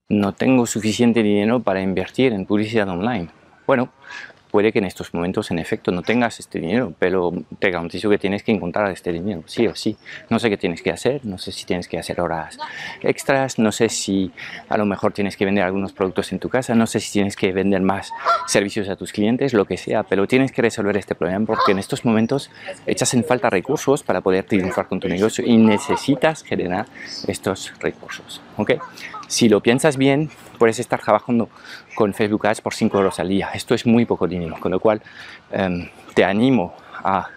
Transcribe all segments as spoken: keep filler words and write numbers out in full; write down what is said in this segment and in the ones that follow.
no tengo suficiente dinero para invertir en publicidad online. Bueno, puede que en estos momentos en efecto no tengas este dinero, pero te garantizo que tienes que encontrar este dinero, sí o sí. No sé qué tienes que hacer, no sé si tienes que hacer horas extras, no sé si a lo mejor tienes que vender algunos productos en tu casa, no sé si tienes que vender más servicios a tus clientes, lo que sea, pero tienes que resolver este problema porque en estos momentos echas en falta recursos para poder triunfar con tu negocio y necesitas generar estos recursos, ¿ok? Si lo piensas bien, puedes estar trabajando con Facebook Ads por cinco euros al día. Esto es muy poco dinero, con lo cual eh, te animo a,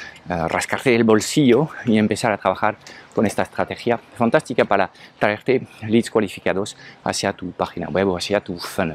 a rascarte el bolsillo y empezar a trabajar con esta estrategia fantástica para traerte leads cualificados hacia tu página web o hacia tu funnel.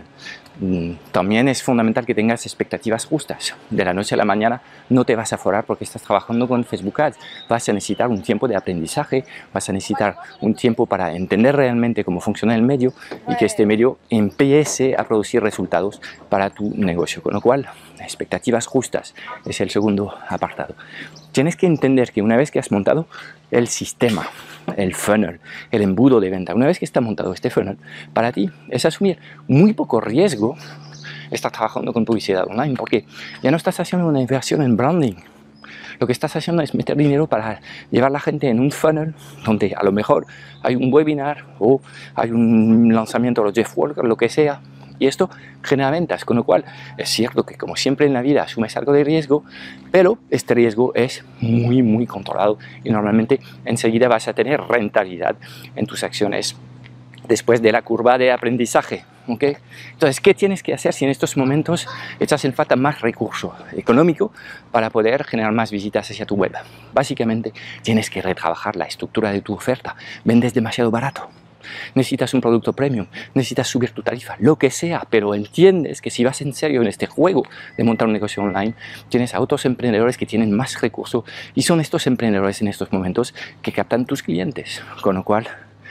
También es fundamental que tengas expectativas justas. De la noche a la mañana no te vas a forar porque estás trabajando con Facebook Ads. Vas a necesitar un tiempo de aprendizaje, vas a necesitar un tiempo para entender realmente cómo funciona el medio y que este medio empiece a producir resultados para tu negocio. Con lo cual, expectativas justas es el segundo apartado. Tienes que entender que una vez que has montado el sistema, el funnel, el embudo de venta, una vez que está montado este funnel, para ti es asumir muy poco riesgo estar trabajando con publicidad online, porque ya no estás haciendo una inversión en branding. Lo que estás haciendo es meter dinero para llevar a la gente en un funnel donde a lo mejor hay un webinar o hay un lanzamiento de los Jeff Walker, lo que sea, y esto genera ventas, con lo cual es cierto que como siempre en la vida asumes algo de riesgo, pero este riesgo es muy muy controlado y normalmente enseguida vas a tener rentabilidad en tus acciones después de la curva de aprendizaje. ¿Okay? Entonces, ¿qué tienes que hacer si en estos momentos echas en falta más recurso económico para poder generar más visitas hacia tu web? Básicamente, tienes que retrabajar la estructura de tu oferta. Vendes demasiado barato. Necesitas un producto premium, necesitas subir tu tarifa, lo que sea, pero entiendes que si vas en serio en este juego de montar un negocio online, tienes a otros emprendedores que tienen más recursos y son estos emprendedores en estos momentos que captan tus clientes, con lo cual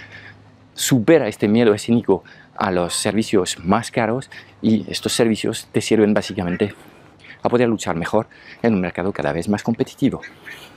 supera este miedo escénico a los servicios más caros y estos servicios te sirven básicamente a poder luchar mejor en un mercado cada vez más competitivo.